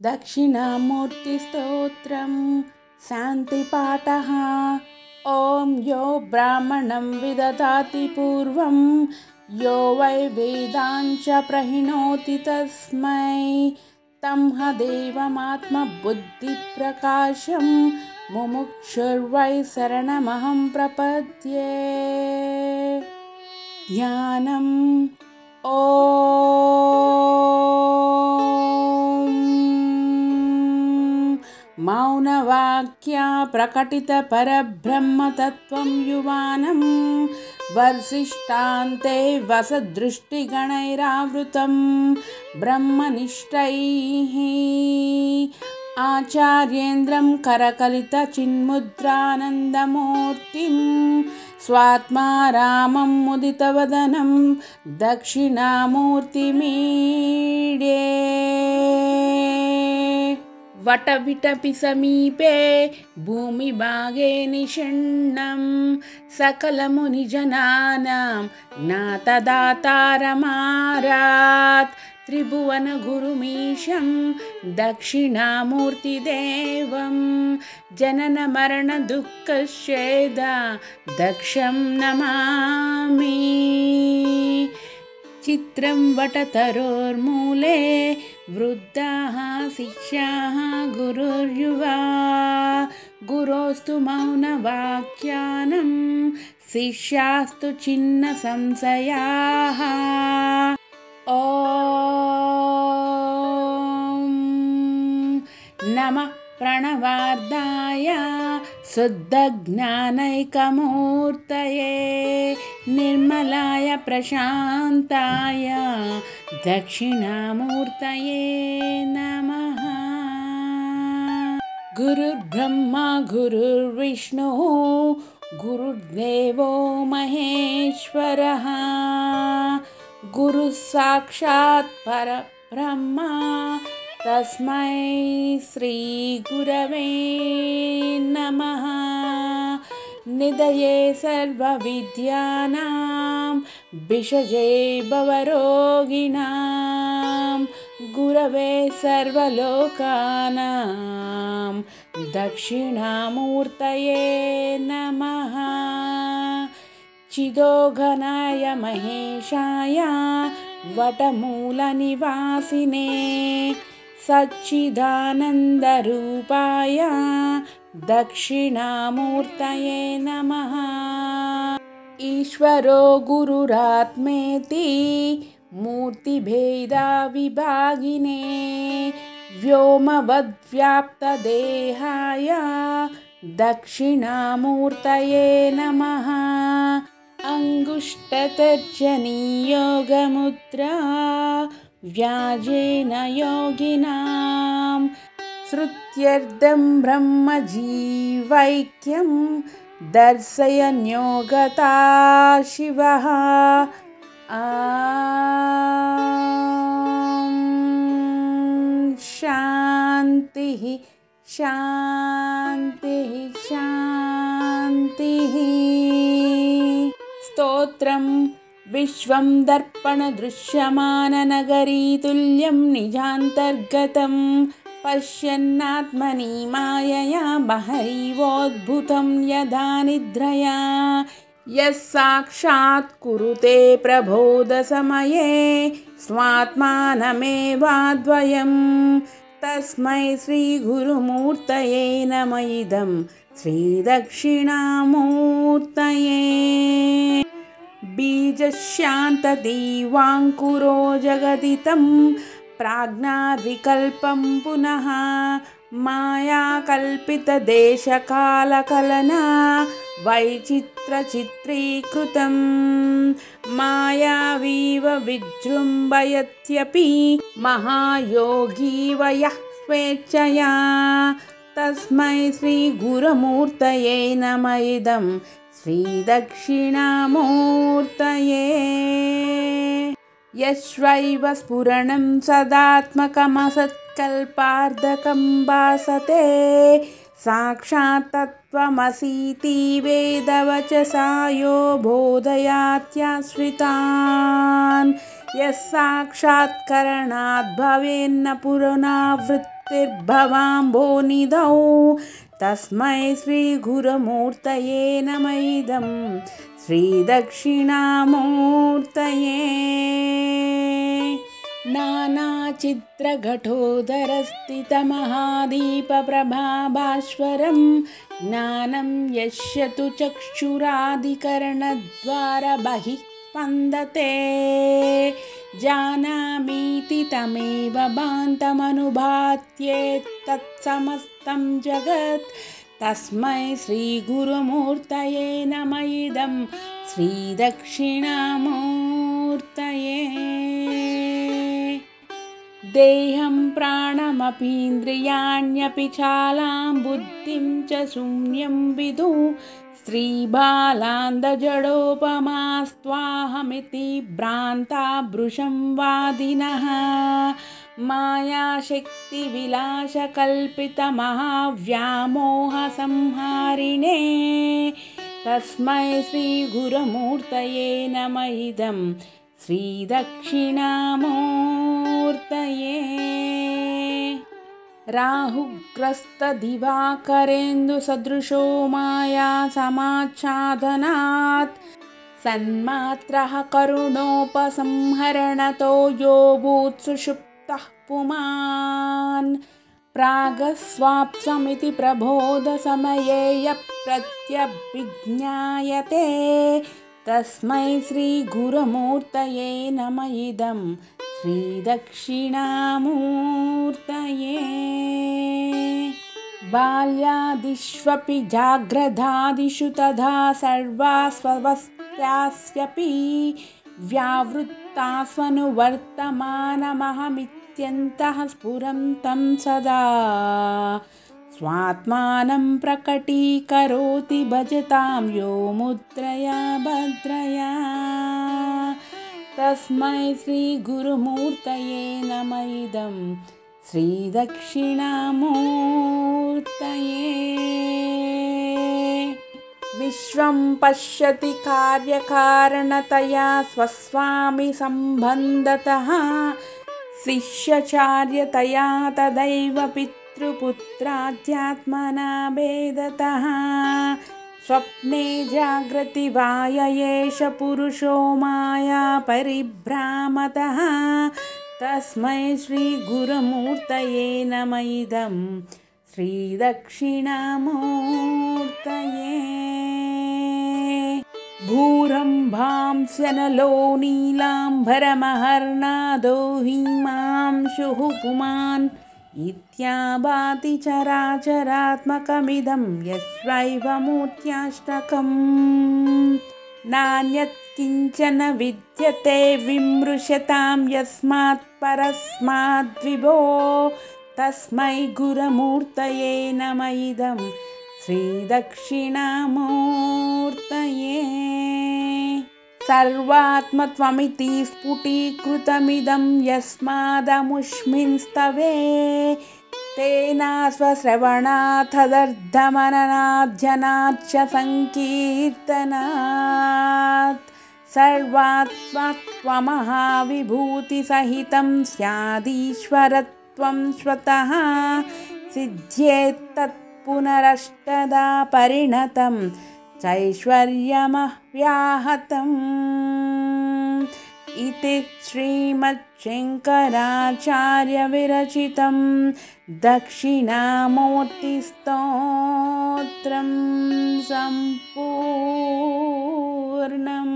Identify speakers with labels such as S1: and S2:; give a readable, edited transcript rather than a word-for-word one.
S1: दक्षिणामूर्तिस्तोत्रं शान्तिपाठः। ॐ यो ब्राह्मणं विदधाति पूर्वं यो वै वेदांश्च प्रहिणोति तस्मै तं ह देवमात्मबुद्धिप्रकाशं मुमुक्षुर्वै शरणमहं प्रपद्ये। ध्यानम्। मौनवाक्या प्रकटित परब्रह्मतत्त्वं युवानं वर्षिष्ठान्ते वसदृष्टिगणैरावृतं ब्रह्मनिष्ठैः आचार्येन्द्रं करकलितचिन्मुद्रानन्दमूर्तिं स्वात्मा रामं मुदितवदनं दक्षिणामूर्तिमीडे। वटविटपि समीपे भूमिभागे निषण्णं सकलमुनिजनानां ज्ञातदातारमारात् त्रिभुवनगुरुमीशं दक्षिणामूर्तिदेवं जननमरणदुःखच्छेदा दक्षं नमामि। चित्रं वटतरोर्मूले वृद्धाः शिष्याः गुरुर्युवा गुरोस्तु मौनवाक्यानं शिष्यास्तु छिन्नसंशयाः। ॐ नमः प्रणवार्धाय शुद्धज्ञानैकमूर्तये निर्मलाय प्रशान्ताय दक्षिणामूर्तये नमः। गुरुर्ब्रह्मा गुरुर्विष्णुः गुरुर्देवो महेश्वरः गुरुः साक्षात् परब्रह्म तस्मै श्री गुरवे नमः। निधये सर्वविद्यानां विषजे भवरोगिणां गुरवे सर्वलोकानां दक्षिणामूर्तये नमः। चिदोघनाय महेशाय वटमूलनिवासिने सच्चिदानन्दरूपाय दक्षिणामूर्तये नमः। ईश्वरो गुरुरात्मेति मूर्तिभेदविभागिने व्योमवद्व्याप्तदेहाय दक्षिणामूर्तये नमः। अंगुष्ठतर्जनीयोगमुद्रा व्याजेन योगिनां श्रुत्यर्थं ब्रह्मजीवैक्यं दर्शयन्योगता शिवः। शान्तिः शान्तिः शान्तिः। स्तोत्रम्। विश्वं दर्पणदृश्यमाननगरीतुल्यं निजान्तर्गतं पश्यन्नात्मनि मायया बहरीवोद्भुतं यदा निद्रया यः साक्षात् कुरुते प्रबोधसमये स्वात्मानमेवाद्वयं तस्मै श्रीगुरुमूर्तये नमः इदं श्रीदक्षिणामूर्तये। बीजशान्तदीवाङ्कुरो जगदितं प्राज्ञाद्विकल्पं पुनः मायाकल्पितदेशकालकलना वैचित्रचित्रीकृतं मायावीव विजृम्भयत्यपि महायोगी वयः स्वेच्छया तस्मै श्रीगुरुमूर्तये नमः इदं श्रीदक्षिणामूर्तये। यश्वैव स्फुरणं सदात्मकमसत्कल्पार्धकं भासते साक्षात् तत्त्वमसीति वेदवचसा यो बोधयात्याश्रितान् यः साक्षात्करणाद् भवेन्न पुनरावृत्तिर्भवाम्भोनिधौ तस्मै श्रीगुरुमूर्तये नमः इदं श्रीदक्षिणामूर्तये। नानाचित्रघटोदरस्थितमहादीपप्रभाभास्वरं ज्ञानं यस्य तु चक्षुरादिकरणद्वारबहिः स्पन्दते जानामीति तमेव भान्तमनुभात्येतत्समस्तं जगत् तस्मै श्रीगुरुमूर्तये नमः इदं श्रीदक्षिणामूर्तये। देहं प्राणमपीन्द्रियाण्यपि चालां बुद्धिं च शून्यं विदुः स्त्रीबालान्दजडोपमास्त्वाहमिति भ्रान्ता भृशं वादिनः मायाशक्तिविलासकल्पितमहाव्यामोहसंहारिणे तस्मै श्रीगुरुमूर्तये नमः इदं श्रीदक्षिणामूर्तये। राहुग्रस्तदिवाकरेन्दुसदृशो माया समाच्छादनात् सन्मात्रः करुणोपसंहरणतो यो भूत्सुषुप्तः पुमान् प्रागस्वाप्समिति प्रबोधसमये यः प्रत्यभिज्ञायते तस्मै श्रीगुरुमूर्तये नमः इदं श्रीदक्षिणामूर्तये। बाल्यादिष्वपि जाग्रदादिषु तथा सर्वास्वस्थ्यास्यपि व्यावृत्तास्वनुवर्तमानमहमित्यन्तः स्फुरन्तं सदा स्वात्मानं प्रकटीकरोति भजतां यो मुद्रया भद्रया तस्मै श्रीगुरुमूर्तये नमः इदं श्रीदक्षिणामूर्तये। विश्वं पश्यति कार्यकारणतया स्वस्वामी सम्बन्धतः शिष्यचार्यतया तदैव पितृपुत्राध्यात्मना भेदतः स्वप्ने जागृति वाययेष पुरुषो माया परिभ्रामतः तस्मै श्रीगुरुमूर्तये नमः इदं श्रीदक्षिणामूर्तये। भूरम्भांस्यनलो नीलाम्बरमहर्नादो हिमांशुः पुमान् इत्याभाति चराचरात्मकमिदं यस्वैव मूर्त्याष्टकम् नान्यत् किञ्चन विद्यते विमृश्यतां यस्मात् परस्माद्विभो तस्मै गुरुमूर्तये नमः इदं श्रीदक्षिणामूर्तये। सर्वात्मत्वमिति स्फुटीकृतमिदं यस्मादमुष्मिंस्तवे तेनास्वश्रवणात्तदर्थमननाद्यनाच्च संकीर्तनात् सर्वात्मत्वमहाविभूतिसहितं स्यादीश्वरत्वं स्वतः सिद्ध्येत्तत् पुनरष्टदा परिणतं चैश्वर्यमव्याहतम् इति श्रीमच्छङ्कराचार्यविरचितं दक्षिणामूर्तिस्तोत्रं सम्पूर्णम्।